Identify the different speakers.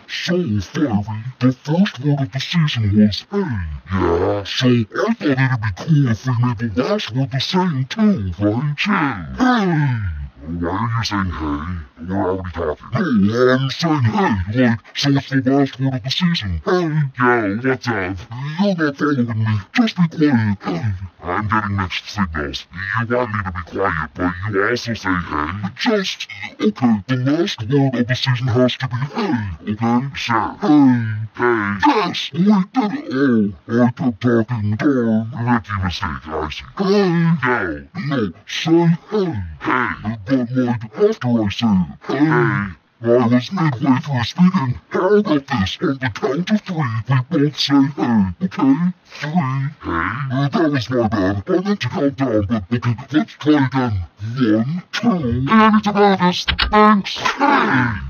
Speaker 1: So, Fiery, the first word of the season was hey. Yeah, so I thought it'd be cool if we made the last word the same too, right? Yeah. Hey! Why are you saying hey? We're already talking. No, I'm saying hey, like, so it's the last word of the season. Hey! Yo, what's up? You're not following me. Just be quiet. Hey! I'm getting mixed signals. You want me to be quiet, but you also say hey? Just, okay, the last word of the season has to be hey, okay? Sure. Hey! Hey! Yes! We did it! Oh, I kept talking, darn. Rookie mistake, I see. Hey! Yo! No, say hey! Hey! But like, after I say it, hey! I was midway through speaking. How about this? On the count of three, we both say hey, okay? 3. Hey? That was my bad. I meant to count down, but okay, let's try again. 1, 2, and it's about this. Thanks. Hey!